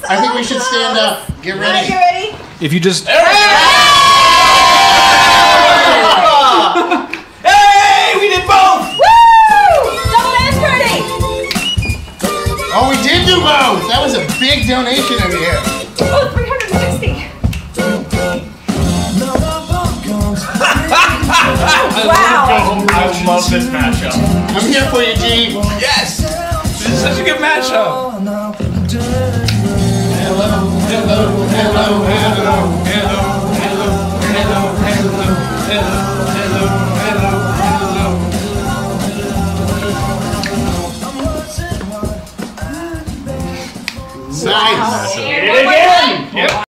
I think we should stand up. Get ready. Get ready. If you just... Hey, we did both! Woo! Double dance party! Oh, we did do both. That was a big donation over here. Oh, 360. Wow. I love this matchup. I'm here for you, G. Yes! This is such a good matchup. Hello, hello, hello, hello, hello, hello, hello, hello, hello.